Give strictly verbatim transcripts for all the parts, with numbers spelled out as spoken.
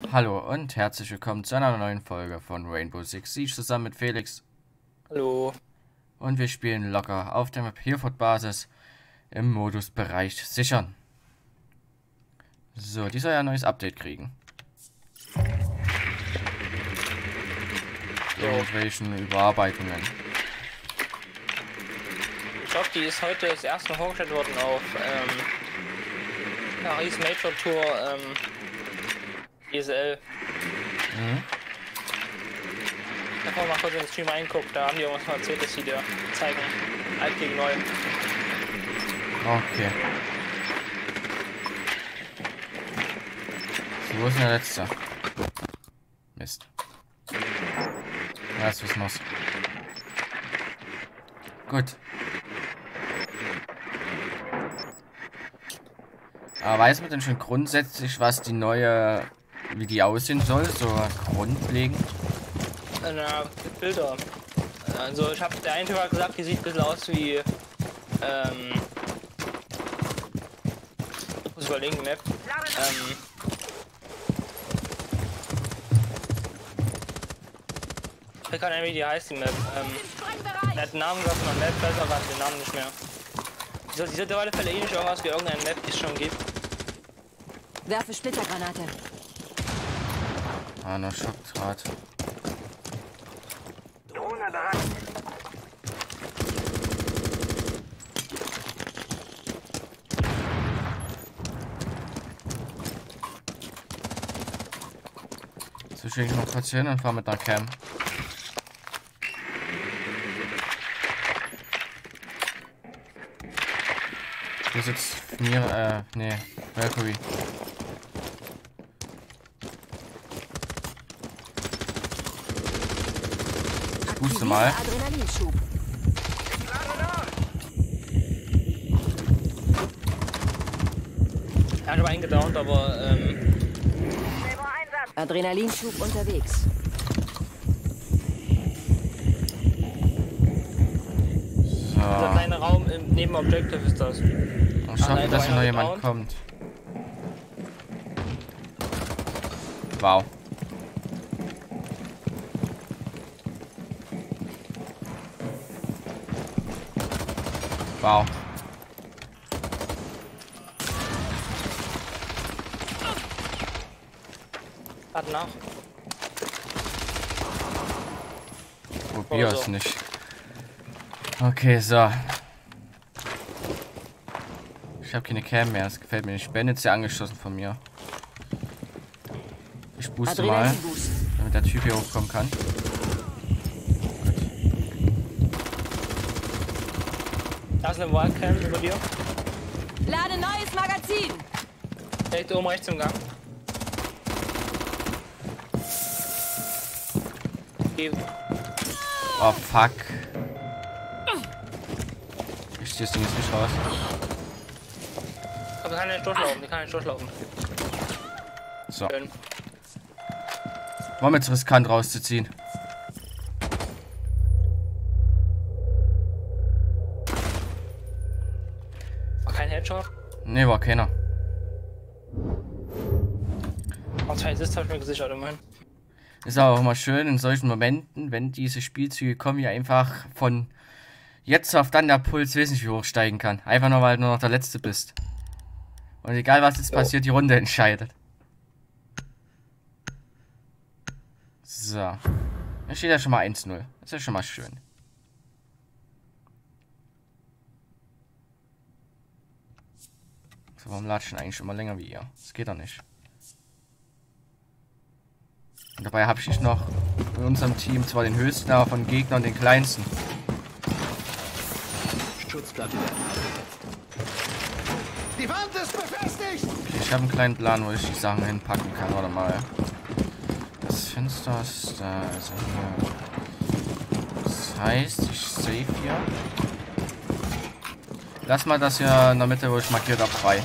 Hallo und herzlich willkommen zu einer neuen Folge von Rainbow Six Siege zusammen mit Felix. Hallo. Und wir spielen locker auf der Map Hereford Basis im Modus Bereich sichern. So, die soll ja ein neues Update kriegen. Irgendwelchen Überarbeitungen. Ich glaube, die ist heute das erste Mal vorgestellt worden auf ähm, Paris Major Tour ähm, E S L. Mhm. Ich habe mal kurz in den Stream reingeguckt, da haben die irgendwas mal erzählt, dass sie dir zeigen. Alt gegen neu. Okay. So, wo ist denn der letzte? Mist. Ja, jetzt wissen wir's. Gut. Aber weiß man denn schon grundsätzlich, was die neue, wie die aussehen soll, so grundlegend? Na, Bilder. Also ich habe, der eine Typ hat gesagt, die sieht ein bisschen aus wie, ähm, ich muss überlegen, Map. Ähm, ich kann nicht, wie die heißt, die Map. Ähm, er hat einen Namen gesagt, man Map, weiß aber den Namen nicht mehr. Die sieht auf alle Fälle ähnlich aus wie irgendeine Map, die es schon gibt. Werfe Splittergranate. Ah, noch Schockdraht. Drohne bereit. So schicke ich noch kurz hin und fahre mit einer Cam. Hier sitzt mir, äh, nee, Valkyrie. Ich booste mal. Adrenalinschub. Er hat aber einen gedownt, aber ähm, Adrenalinschub unterwegs. dieser So. kleine Raum im neben Objective ist das. Ich hoffe, Nein, dass hier noch einer jemand down. kommt. Wow. Wow. Hat nach. Probier Oder es so. nicht. Okay, so. Ich habe keine Cam mehr, das gefällt mir nicht. Ben ist ja angeschossen von mir. Ich booste mal, Adrenalinboost. damit der Typ hier hochkommen kann. Da ist eine Wildcam über dir. Lade neues Magazin. Direkt oben rechts im Gang. Okay. Oh fuck. Ich zieh das Ding jetzt nicht raus. Aber die kann nicht durchlaufen, die kann nicht durchlaufen. So. Schön. War mir jetzt riskant rauszuziehen. War kein Headshot. Ne, war keiner. Aber zwei Assists hab ich mir gesichert immerhin. Ist aber auch immer schön in solchen Momenten, wenn diese Spielzüge kommen, ja einfach von jetzt auf dann der Puls wesentlich hoch steigen kann. Einfach nur, weil du nur noch der Letzte bist. Und egal was jetzt Jo. passiert, die Runde entscheidet. So. Da steht ja schon mal eins null. Das ist ja schon mal schön. So, warum latschen eigentlich immer länger wie ihr? Das geht doch nicht. Und dabei habe ich noch in unserem Team zwar den höchsten, aber von Gegnern den kleinsten. Schutzplatte. Die Wand ist befestigt! Okay, ich habe einen kleinen Plan, wo ich die Sachen hinpacken kann, oder mal. Das Fenster ist da, also hier. Das heißt, ich save hier. Lass mal das hier in der Mitte, wo ich markiert habe, frei.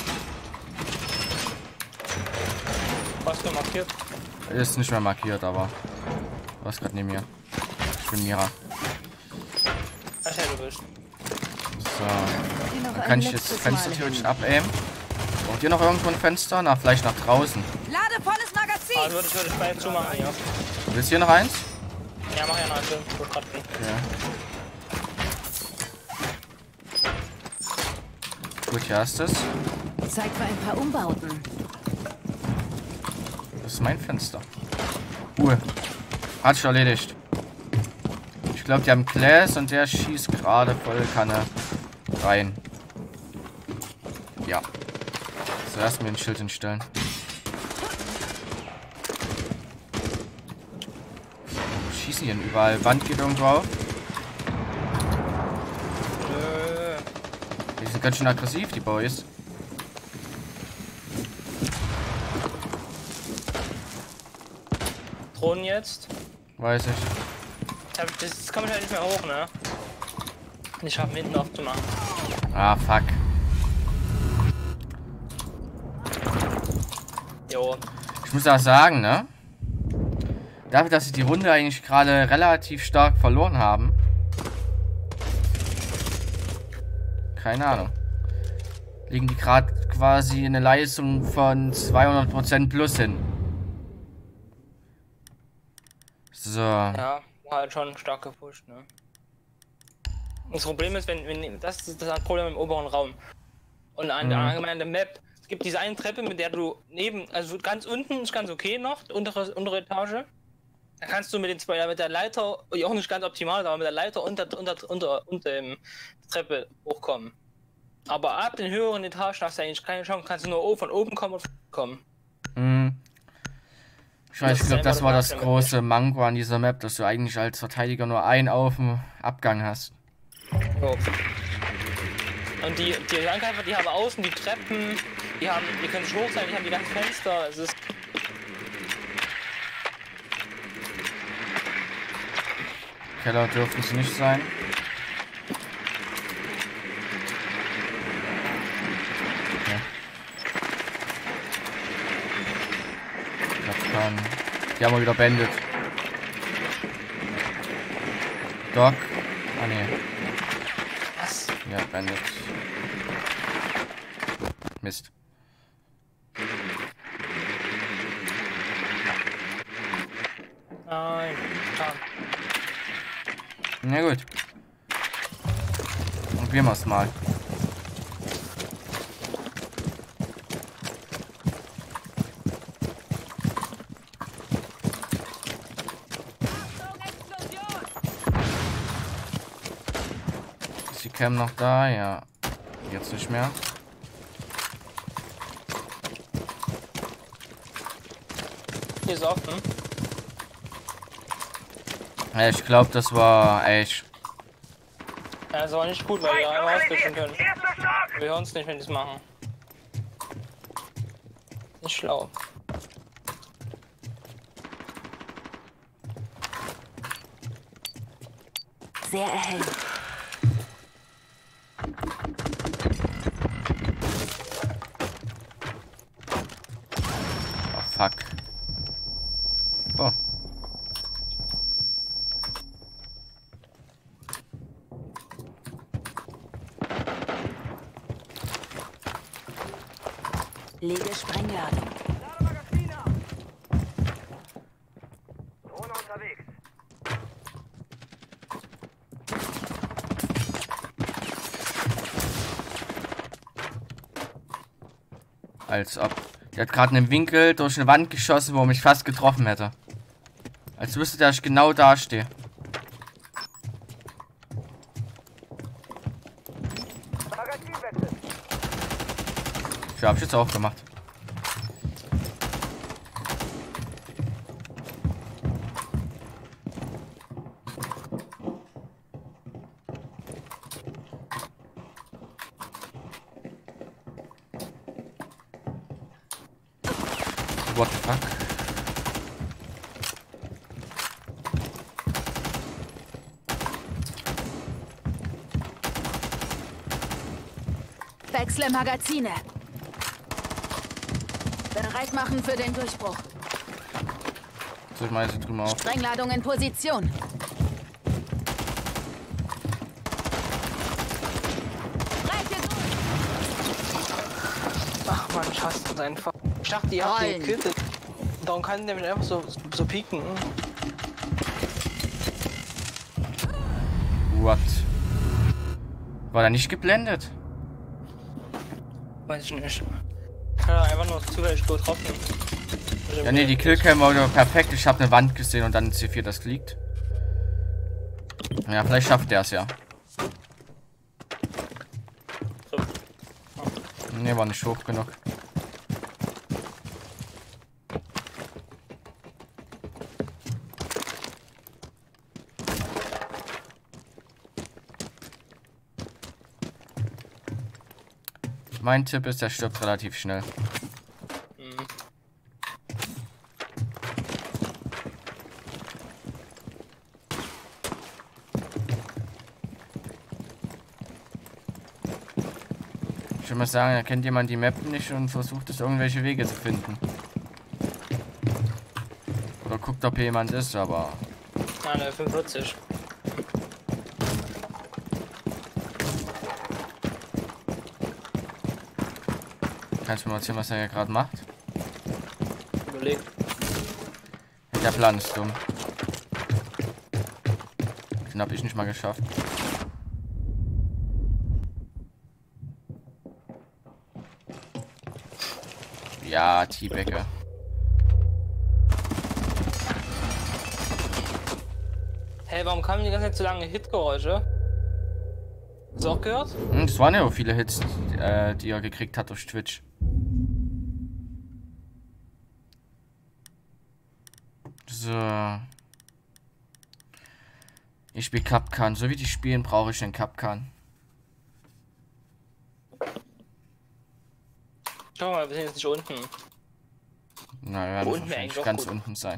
Was du markiert? Ist nicht mehr markiert, aber. Du warst gerade neben mir. Ich bin Mira. Ach ja, du bist. So. Dann kann ich jetzt das Fenster theoretisch abaimen. Braucht ihr noch irgendwo ein Fenster? Na, vielleicht nach draußen. Lade volles Magazin. Ah, würde ich, würde ich bei zumachen, ja. Willst du hier noch eins? Ja, mach ja noch eins. Ja. Gut, hier hast du es. Zeit für ein paar Umbauten. Das ist mein Fenster. Ruhe. Hat sich erledigt. Ich glaube, die haben Class und der schießt gerade voll Kanne rein. Ja. So, erstmal ein Schild hinstellen. Schießen hier denn überall? Wand geht irgendwo auf. Nö. Die sind ganz schön aggressiv, die Boys. Drohnen jetzt. Weiß ich. Das, das komme ich halt nicht mehr hoch, ne? Ich habe hinten aufzumachen. Ah, fuck. Jo. Ich muss auch sagen, ne? Dafür, dass sie die Runde eigentlich gerade relativ stark verloren haben. Keine Ahnung. Liegen die gerade quasi in eine Leistung von zweihundert Prozent plus hin. So. Ja, war halt schon stark gepusht, ne? Das Problem ist, wenn, wenn das ist das Problem im oberen Raum. Und an der Mhm. allgemeinen Map, es gibt diese eine Treppe, mit der du neben, also ganz unten ist ganz okay noch, die untere, untere Etage. Da kannst du mit den zwei, mit der Leiter, auch nicht ganz optimal, aber mit der Leiter unter, unter, unter, unter der Treppe hochkommen. Aber ab den höheren Etagen hast du eigentlich keine Chance, kannst du nur von oben kommen und von unten kommen. Mhm. Ich weiß, Das ich ist glaube, das einfach war das das Nachteil große Manko an dieser Map, dass du eigentlich als Verteidiger nur einen auf dem Abgang hast. So. Und die, die Angreifer, die haben außen die Treppen, die haben, die können sich hoch sein, die haben die ganzen Fenster, es ist... Keller dürften sie nicht sein. Okay. Das kann. Die haben wir wieder Bandit. Doc. Ah ne. Was? Ja, Bandit. Mist. Nein, kann. Na gut. Probieren wir es mal. Ist die Cam noch da? Ja. Jetzt nicht mehr. Hier ist offen. Ja, ich glaube, das war echt. Ja, das war nicht gut, weil wir einmal auswischen können. Wir hören uns nicht, wenn die es machen. Nicht schlau. Sehr erhellend. Oh, fuck. Oh. Lege Sprengladung. Drohne unterwegs. Als ob. Der hat gerade einen Winkel durch eine Wand geschossen, wo er mich fast getroffen hätte. Als wüsste der, dass ich genau da stehe. Magazinwechsel. Ich hab's jetzt auch gemacht. What the fuck? Wechsle Magazine. Bereit machen für den Durchbruch. So, ich meine, sie drüben auf. Sprengladung in Position. Reiche Ach man, ich hasse das einfach. Ich dachte, ihr habt den Rollen. gekillt. Darum kann der mich einfach so, so pieken. What? War er nicht geblendet? Weiß ich nicht. Ich habe einfach nur zufällig getroffen. Ja, nee, die Killcam war doch perfekt. Ich habe eine Wand gesehen und dann C vier, das liegt. Ja, vielleicht schafft der es ja. So. Ne, war nicht hoch genug. Mein Tipp ist, der stirbt relativ schnell. Mhm. Ich würde mal sagen, erkennt jemand die Map nicht und versucht es irgendwelche Wege zu finden. Oder guckt, ob hier jemand ist, aber... Ah, ne, fünfundvierzig. Kannst du mir erzählen, was er hier gerade macht? Überleg. Der Plan ist dumm. Den habe ich nicht mal geschafft. Ja, T-Backe. Hey, warum kamen die ganze Zeit so lange Hitgeräusche? Hast du auch gehört? Hm, das waren ja auch viele Hits, äh, die er gekriegt hat durch Twitch. So. Ich spiele Kapkan. So wie die spielen, brauche ich den Kapkan. Schau mal, wir sind jetzt nicht unten. Na, wir werden Unten wäre wahrscheinlich eigentlich auch ganz gut. unten sein.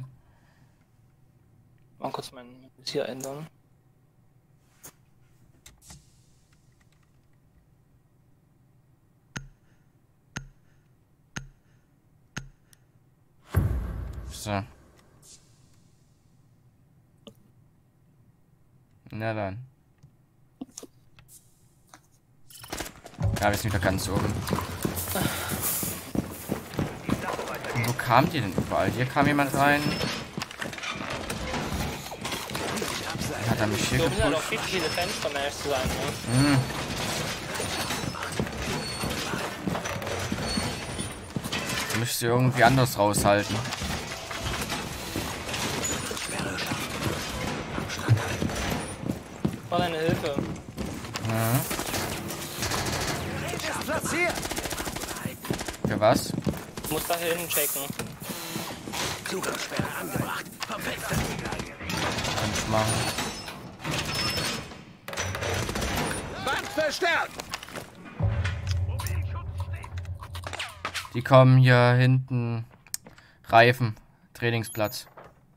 Mal kurz mein hier ändern. So. Na dann. Ja, wir sind wieder ganz oben. Und wo kamen die denn überall? Hier kam jemand rein. Hat er mich hier So, wir sind halt auch gepusht? viel zu viele Fenster, um ehrlich zu sein. Ne? Hm. Ich müsste irgendwie anders raushalten. War deine Hilfe. Mhm. Platziert! Für was? Ich muss da hinten checken. Zugangssperre angebracht. Kann ich machen. Wand verstärkt! Die kommen hier hinten. Reifen. Trainingsplatz.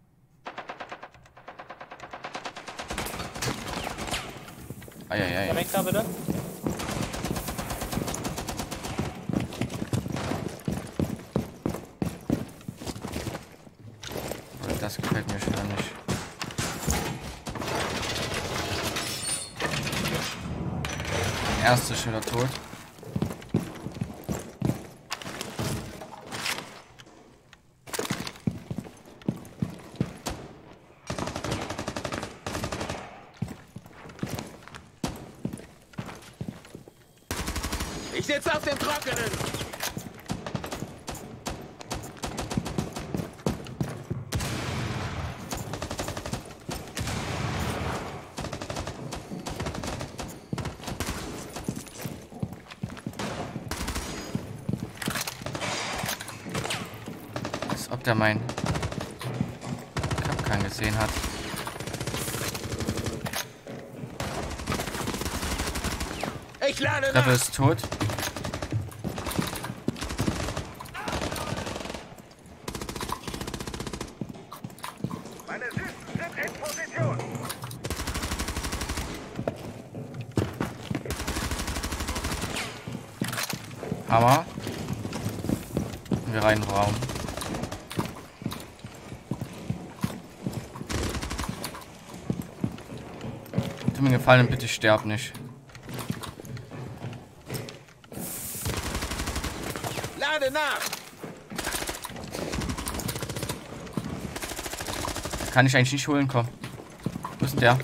Eieiei. Weg da bitte. Das gefällt mir schon nicht. Der erste ist schon wieder tot. Ich sitze auf dem Trockenen! Als ob der mein Kapkan gesehen hat. Ich lade Treppe nach! ist tot. Meine Süßen sind in Position! Hammer. Und wir rein in den Raum. Tu mir gefallen und bitte sterb nicht. Lade nach! Kann ich eigentlich nicht holen, komm. Wo ist denn der?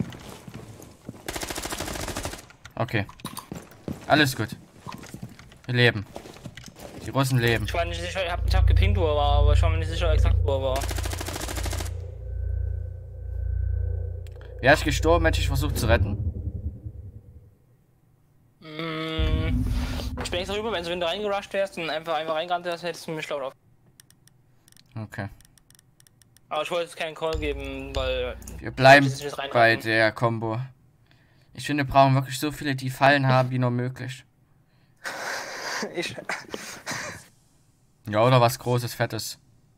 Okay. Alles gut. Wir leben. Die Russen leben. Ich war nicht sicher, ich hab, ich hab gepinkt, wo er war, aber ich war mir nicht sicher exakt, wo er war. Wäre ich gestorben, hätte ich versucht zu retten. Mm, ich bin extra rüber, wenn du wenn du reingerusht wärst und einfach einfach reingerannt wärst, hättest du mir schlau drauf. Okay. Aber ich wollte jetzt keinen Call geben, weil... Wir bleiben ich jetzt nicht bei reinhaken. der Combo. Ich finde, wir brauchen wirklich so viele, die Fallen haben, wie nur möglich. Ich... Ja, oder was Großes, Fettes.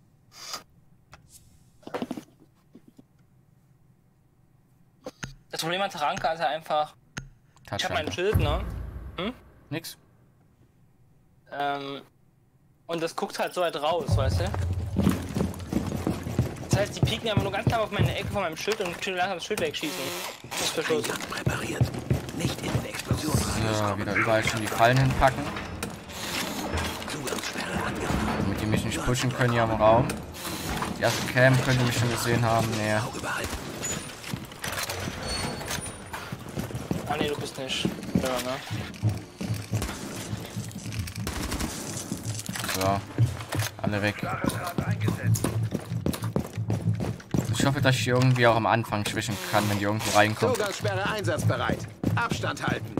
Das Problem an Taranka ist ja einfach... Ich hab mein Tatsache. Schild, ne? Nix. Ähm... Und das guckt halt so weit raus, weißt du? Das heißt, die pieken aber nur ganz knapp auf meine Ecke von meinem Schild und können langsam das Schild wegschießen. Das ist verschossen. Eingang präpariert. Nicht in den Explosionsradius So, kommen. wieder überall schon die Fallen hinpacken. Zugangssperre angebracht. Damit die mich nicht pushen können hier im Raum. Die ersten Cam können die mich schon gesehen haben. Nee. Auge behalten. Ah ne, du bist nicht. Ja, ne? So. Alle weg. Ich hoffe, dass ich hier irgendwie auch am Anfang zwischen kann, wenn die irgendwo reinkommen. Zugangssperre einsatzbereit. Abstand halten.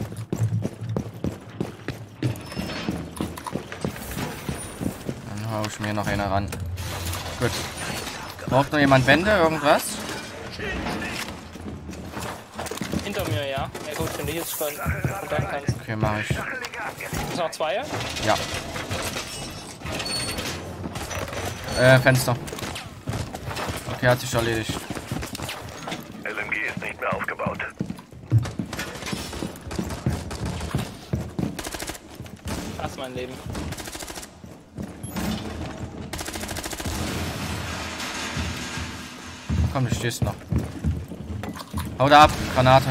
Dann hau ich mir noch eine ran. Gut. Braucht noch jemand Wände? Irgendwas? Hinter mir, ja. Ja gut, wenn du hier von, von da kannst. Okay, mach ich. Ist noch zwei? Ja. Äh, Fenster. Okay, hat sich erledigt. L M G ist nicht mehr aufgebaut. Das ist mein Leben. Komm, du stehst noch. Hau da ab, Granate.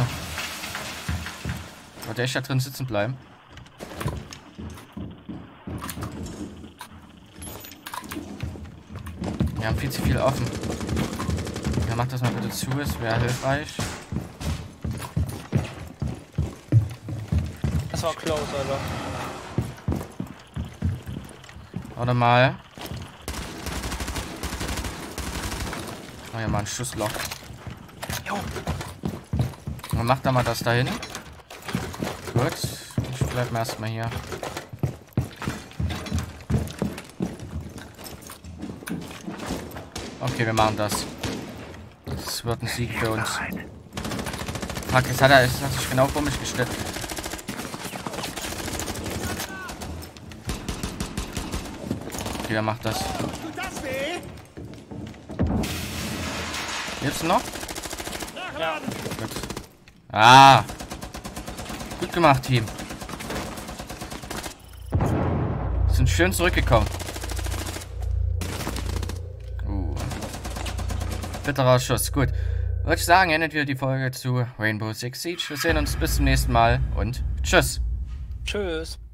Wollte echt da drin sitzen bleiben? Wir haben viel zu viel offen. Ja, mach das mal bitte zu, es wäre hilfreich. Das war close, Alter. Warte mal. Oh ja, mal ein Schussloch. Jo. Und mach da mal das dahin. Gut. Ich bleib erstmal hier. Okay, wir machen das. Das wird ein Sieg für uns. Fuck, jetzt hat er jetzt hat sich genau vor mich gestellt. Okay, er macht das. Tut das weh? Jetzt noch? Ja. Gut. Ah! Gut gemacht, Team. Sind schön zurückgekommen. Uh. Bitterer Schuss. Gut. Würde ich sagen, endet wieder die Folge zu Rainbow Six Siege. Wir sehen uns bis zum nächsten Mal und tschüss. Tschüss.